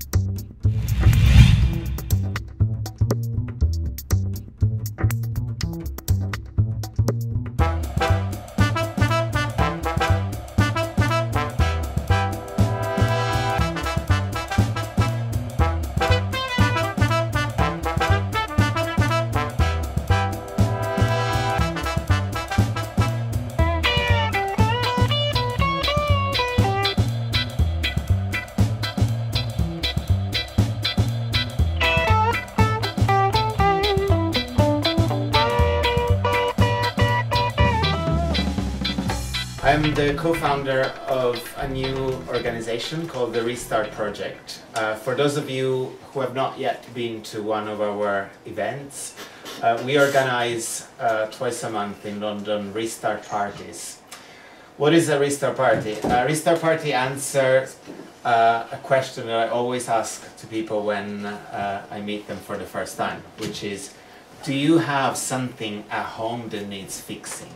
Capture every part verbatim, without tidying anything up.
I'm the co-founder of a new organization called the Restart Project. Uh, for those of you who have not yet been to one of our events, uh, we organize uh, twice a month in London Restart parties. What is a Restart party? A Restart party answers uh, a question that I always ask to people when uh, I meet them for the first time, which is, do you have something at home that needs fixing?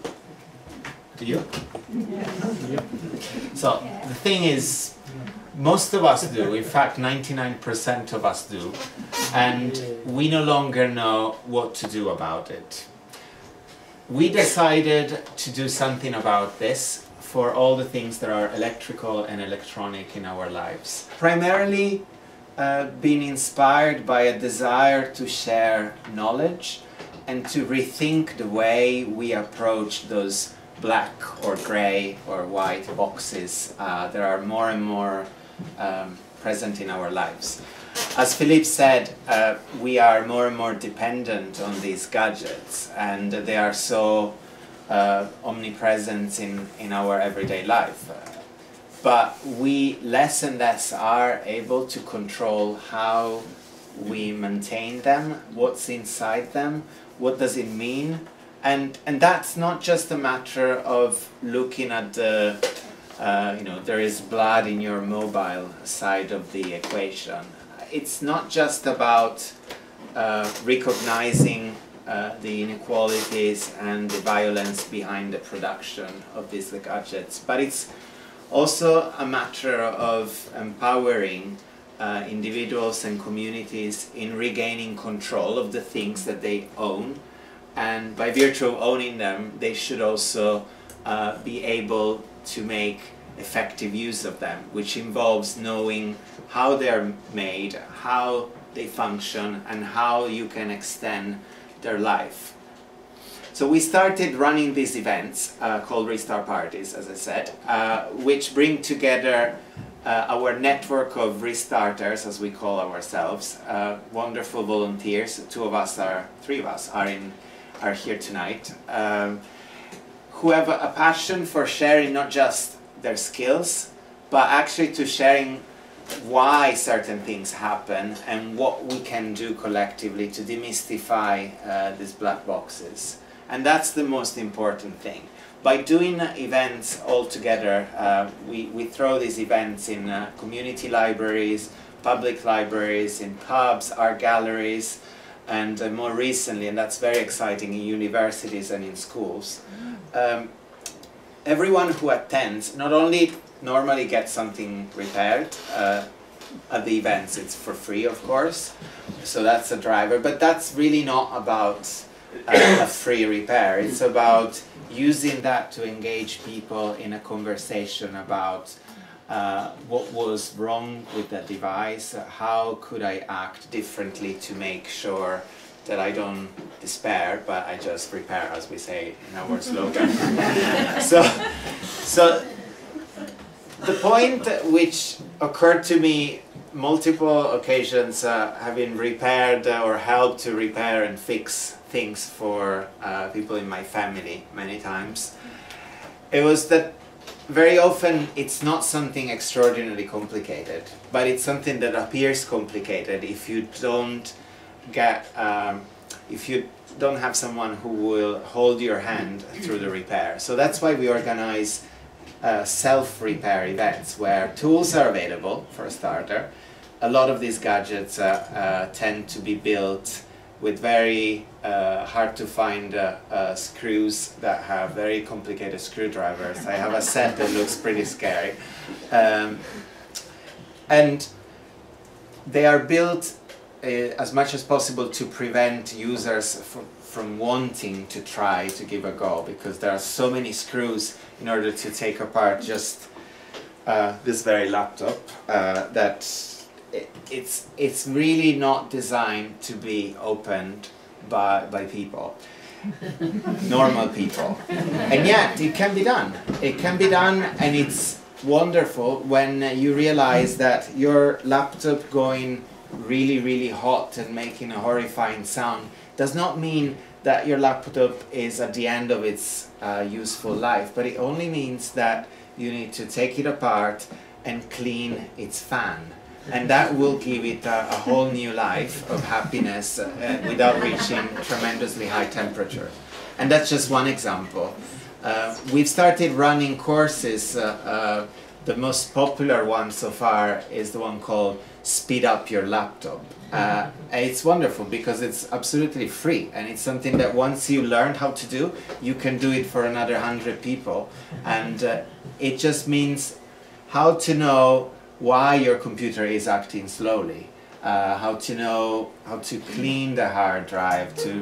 Do you? Yeah. So the thing is, most of us do. In fact, ninety-nine percent of us do. And we no longer know what to do about it. We decided to do something about this for all the things that are electrical and electronic in our lives. Primarily uh, being inspired by a desire to share knowledge and to rethink the way we approach those black or grey or white boxes uh, that are more and more um, present in our lives. As Philippe said, uh, we are more and more dependent on these gadgets, and they are so uh, omnipresent in, in our everyday life. But we less and less are able to control how we maintain them, what's inside them, what does it mean. And, and that's not just a matter of looking at the, uh, you know, there is blood in your mobile side of the equation. It's not just about uh, recognizing uh, the inequalities and the violence behind the production of these gadgets, but it's also a matter of empowering uh, individuals and communities in regaining control of the things that they own. And by virtue of owning them, they should also uh, be able to make effective use of them, which involves knowing how they're made, how they function, and how you can extend their life. So we started running these events uh, called Restart Parties, as I said, uh, which bring together uh, our network of restarters, as we call ourselves, uh, wonderful volunteers. Two of us are, three of us are in are here tonight, um, who have a, a passion for sharing not just their skills, but actually to sharing why certain things happen and what we can do collectively to demystify uh, these black boxes. And that's the most important thing. By doing events all together, uh, we, we throw these events in uh, community libraries, public libraries, in pubs, art galleries, and uh, more recently, and that's very exciting, in universities and in schools. Um, everyone who attends not only normally gets something repaired uh, at the events, it's for free, of course, so that's a driver, but that's really not about uh, a free repair. It's about using that to engage people in a conversation about Uh, what was wrong with the device, uh, how could I act differently to make sure that I don't despair, but I just repair, as we say in our slogan. so, so the point which occurred to me multiple occasions, uh, having repaired uh, or helped to repair and fix things for uh, people in my family many times, it was that very often it's not something extraordinarily complicated, but it's something that appears complicated if you don't get, um, if you don't have someone who will hold your hand through the repair. So that's why we organize uh, self-repair events where tools are available, for a starter. A lot of these gadgets uh, uh, tend to be built with very uh, hard to find uh, uh, screws that have very complicated screwdrivers. I have a set that looks pretty scary. Um, and they are built uh, as much as possible to prevent users from, from wanting to try to give a go, because there are so many screws in order to take apart just uh, this very laptop uh, that it, it's, it's really not designed to be opened by, by people. Normal people. And yet it can be done. It can be done, and it's wonderful when you realize that your laptop going really really hot and making a horrifying sound does not mean that your laptop is at the end of its uh, useful life, but it only means that you need to take it apart and clean its fan. And that will give it a, a whole new life of happiness uh, without reaching tremendously high temperature. And that's just one example. Uh, we've started running courses. Uh, uh, the most popular one so far is the one called Speed Up Your Laptop. Uh, and it's wonderful because it's absolutely free, and it's something that once you learn how to do, you can do it for another hundred people. And uh, it just means how to know why your computer is acting slowly, uh, how to know how to clean the hard drive, to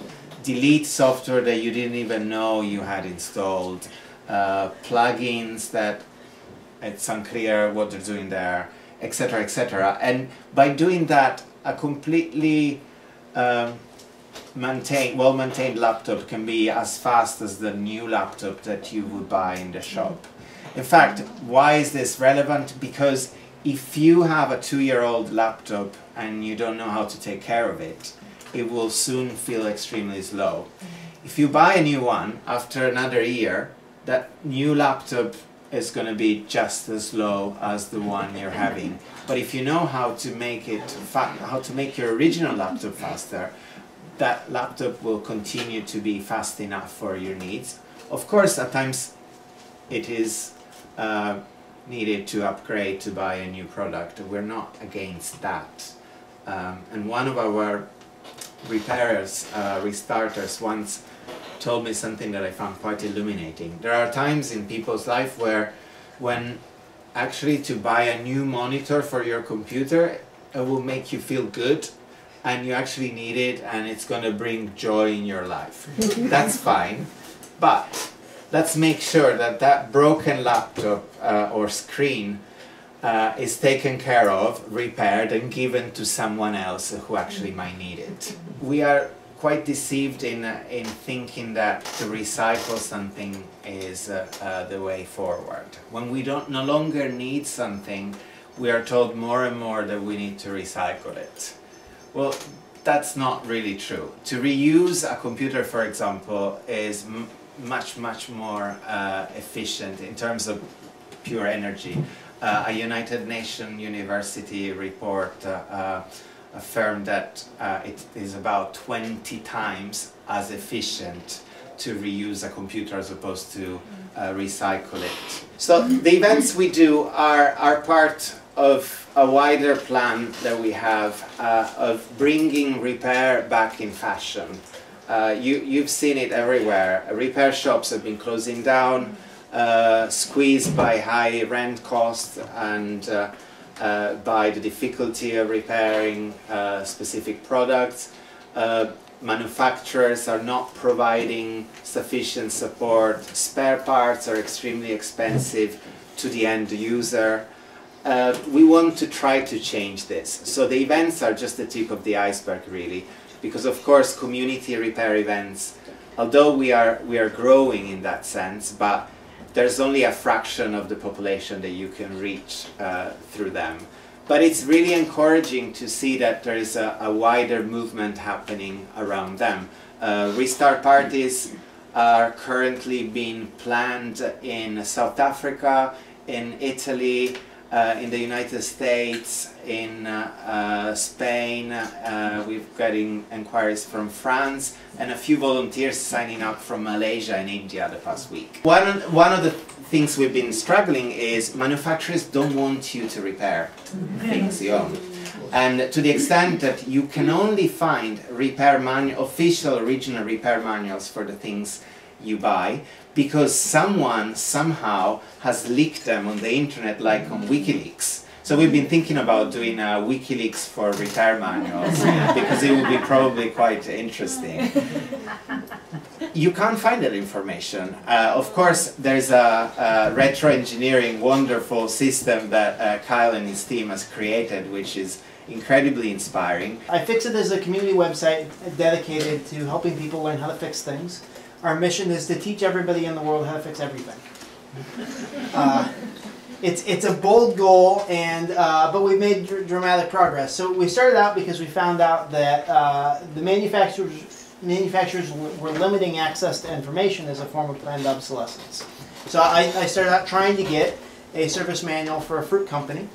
delete software that you didn't even know you had installed, uh, plugins that it's unclear what they're doing there, et cetera, et cetera. And by doing that, a completely um, maintained, well-maintained laptop can be as fast as the new laptop that you would buy in the shop. In fact, why is this relevant? Because if you have a two-year-old laptop and you don't know how to take care of it, it will soon feel extremely slow. If you buy a new one, after another year, that new laptop is going to be just as slow as the one you're having. But if you know how to make it, fa how to make your original laptop faster, that laptop will continue to be fast enough for your needs. Of course, at times it is uh, needed to upgrade to buy a new product. We're not against that. Um, and one of our repairers, uh, restarters, once told me something that I found quite illuminating. There are times in people's life where when actually to buy a new monitor for your computer, it will make you feel good, and you actually need it, and it's going to bring joy in your life. That's fine, but let's make sure that that broken laptop uh, or screen uh, is taken care of, repaired, and given to someone else who actually might need it. We are quite deceived in, uh, in thinking that to recycle something is uh, uh, the way forward. When we don't no longer need something, we are told more and more that we need to recycle it. Well, that's not really true. To reuse a computer, for example, is m much, much more uh, efficient in terms of pure energy. Uh, a United Nations University report uh, uh, affirmed that uh, it is about twenty times as efficient to reuse a computer as opposed to uh, recycle it. So the events we do are, are part of a wider plan that we have uh, of bringing repair back in fashion. Uh, you, you've seen it everywhere. Repair shops have been closing down, uh, squeezed by high rent costs and uh, uh, by the difficulty of repairing uh, specific products. Uh, manufacturers are not providing sufficient support. Spare parts are extremely expensive to the end user. Uh, we want to try to change this. So the events are just the tip of the iceberg, really, because of course community repair events, although we are, we are growing in that sense, but there's only a fraction of the population that you can reach uh, through them. But it's really encouraging to see that there is a, a wider movement happening around them. Uh, restart parties are currently being planned in South Africa, in Italy, Uh, in the United States, in uh, uh, Spain. Uh, we're getting inquiries from France, and a few volunteers signing up from Malaysia and India the past week. One, one of the things we've been struggling is manufacturers don't want you to repair things you own. And to the extent that you can only find repair manual, official original repair manuals for the things you buy, because someone somehow has leaked them on the internet, like on WikiLeaks. So we've been thinking about doing a WikiLeaks for repair manuals because it would be probably quite interesting. You can't find that information. Uh, of course, there's a, a retro engineering wonderful system that uh, Kyle and his team has created, which is incredibly inspiring. iFixit is a community website dedicated to helping people learn how to fix things. Our mission is to teach everybody in the world how to fix everything. Uh, It's, it's a bold goal, and uh, but we've made dr dramatic progress. So we started out because we found out that uh, the manufacturers, manufacturers were limiting access to information as a form of planned obsolescence. So I, I started out trying to get a service manual for a fruit company,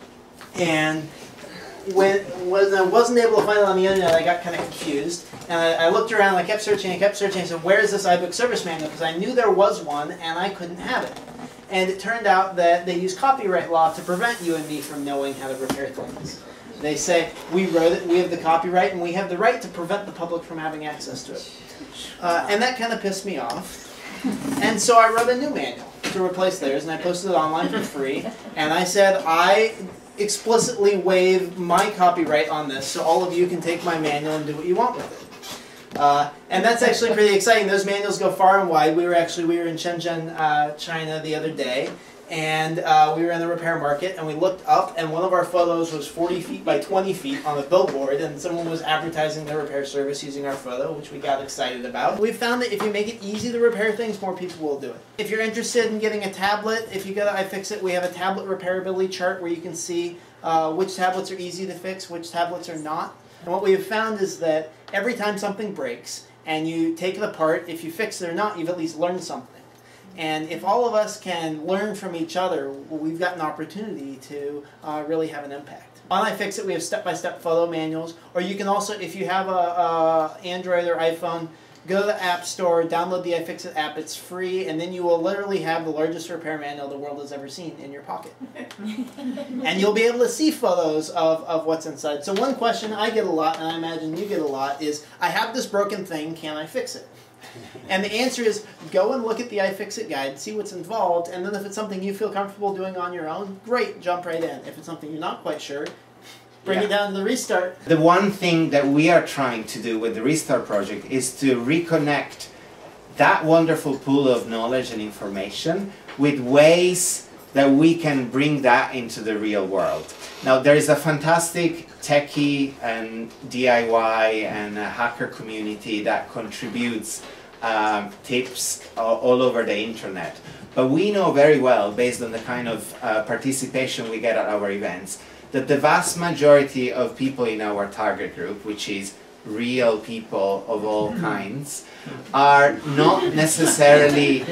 and when, when I wasn't able to find it on the internet, I got kind of confused. And I, I looked around, I kept searching, I kept searching, I said, where is this iBook service manual? Because I knew there was one, and I couldn't have it. And it turned out that they use copyright law to prevent you and me from knowing how to repair things. They say, we wrote it, we have the copyright, and we have the right to prevent the public from having access to it. Uh, and that kind of pissed me off. And so I wrote a new manual to replace theirs, and I posted it online for free. And I said, I explicitly waive my copyright on this, so all of you can take my manual and do what you want with it. Uh, and that's actually pretty exciting. Those manuals go far and wide. We were actually we were in Shenzhen, uh, China the other day, and uh, we were in the repair market, and we looked up, and one of our photos was forty feet by twenty feet on a billboard, and someone was advertising their repair service using our photo, which we got excited about. We've found that if you make it easy to repair things, more people will do it. If you're interested in getting a tablet, if you go to iFixit, we have a tablet repairability chart where you can see uh, which tablets are easy to fix, which tablets are not. And what we have found is that every time something breaks and you take it apart, if you fix it or not, you've at least learned something. And if all of us can learn from each other, we've got an opportunity to uh, really have an impact. On iFixit, we have step-by-step photo manuals, or you can also, if you have a, a Android or iPhone, go to the App Store, download the iFixit app, it's free, and then you will literally have the largest repair manual the world has ever seen in your pocket. And you'll be able to see photos of, of what's inside. So one question I get a lot, and I imagine you get a lot, is, I have this broken thing, can I fix it? And the answer is, go and look at the iFixit guide, see what's involved, and then if it's something you feel comfortable doing on your own, great, jump right in. If it's something you're not quite sure, bring yeah. it down to the Restart. The one thing that we are trying to do with the Restart project is to reconnect that wonderful pool of knowledge and information with ways that we can bring that into the real world. Now, there is a fantastic techie and D I Y and a hacker community that contributes um, tips all, all over the internet. But we know very well, based on the kind of uh, participation we get at our events, that the vast majority of people in our target group, which is real people of all kinds, are not necessarily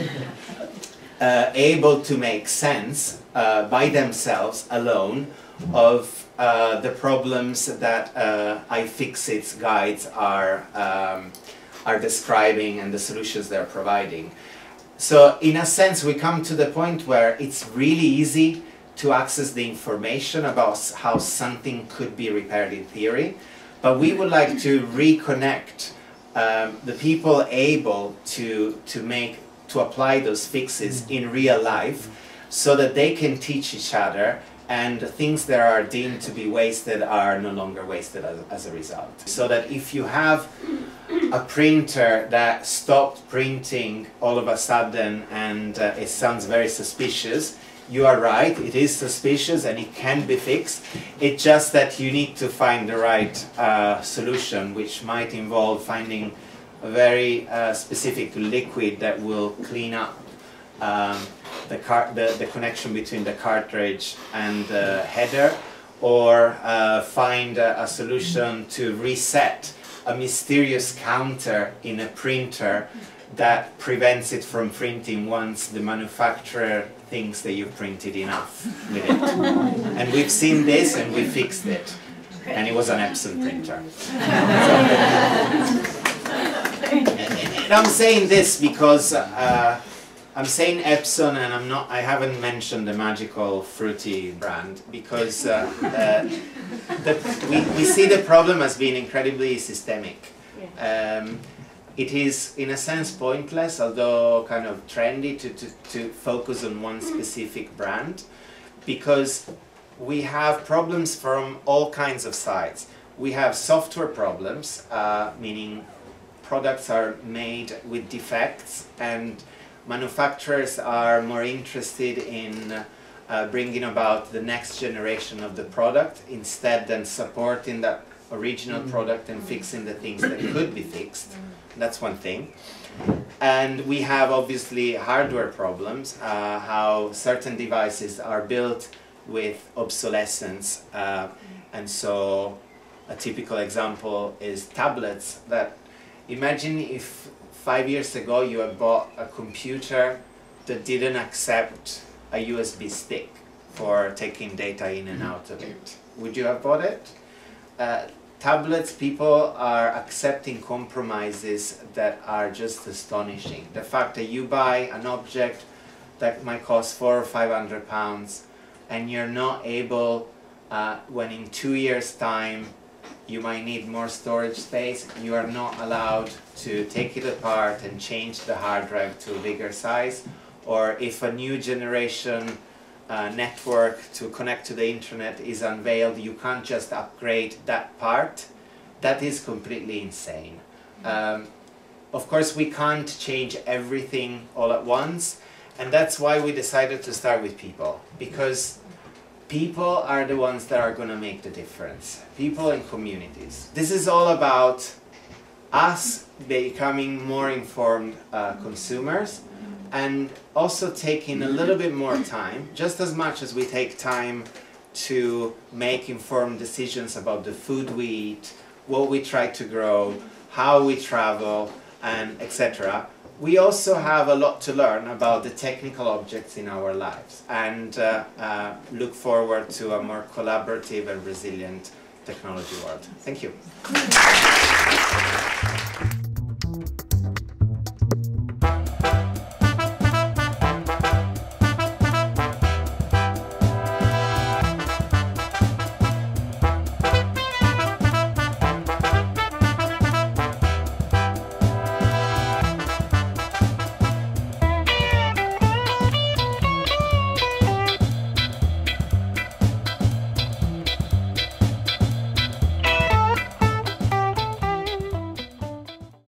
uh, able to make sense uh, by themselves alone of uh, the problems that uh, iFixit's guides are, um, are describing and the solutions they're providing. So in a sense, we come to the point where it's really easy to access the information about how something could be repaired in theory, but we would like to reconnect um, the people able to to make to apply those fixes in real life, so that they can teach each other, and things that are deemed to be wasted are no longer wasted as, as a result. So that if you have a printer that stopped printing all of a sudden and uh, it sounds very suspicious, you are right, it is suspicious and it can be fixed. It's just that you need to find the right uh, solution, which might involve finding a very uh, specific liquid that will clean up um, the, car the, the connection between the cartridge and the header, or uh, find a, a solution to reset a mysterious counter in a printer that prevents it from printing once the manufacturer thinks that you've printed enough with it. And we've seen this and we fixed it. And it was an Epson printer. And I'm saying this because uh, I'm saying Epson, and I'm not, I haven't mentioned the magical fruity brand, because uh, uh, the, we, we see the problem as being incredibly systemic. Um, It is, in a sense, pointless, although kind of trendy, to, to, to focus on one specific brand, because we have problems from all kinds of sides. We have software problems, uh, meaning products are made with defects, and manufacturers are more interested in uh, bringing about the next generation of the product instead than supporting that original product and fixing the things that could be fixed. That's one thing. And we have obviously hardware problems, uh, how certain devices are built with obsolescence, uh, and so a typical example is tablets. That imagine if five years ago you had bought a computer that didn't accept a U S B stick for taking data in and out of it. Would you have bought it? Uh, tablets, people are accepting compromises that are just astonishing. The fact that you buy an object that might cost four or five hundred pounds, and you're not able, uh, when in two years' time you might need more storage space, you are not allowed to take it apart and change the hard drive to a bigger size. Or if a new generation uh, network to connect to the internet is unveiled, you can't just upgrade that part. That is completely insane. Um, of course, we can't change everything all at once, and that's why we decided to start with people, because people are the ones that are going to make the difference. People and communities. This is all about us becoming more informed uh, consumers, and also taking a little bit more time, just as much as we take time to make informed decisions about the food we eat, what we try to grow, how we travel, and et cetera. We also have a lot to learn about the technical objects in our lives, and uh, uh, look forward to a more collaborative and resilient technology world. Thank you.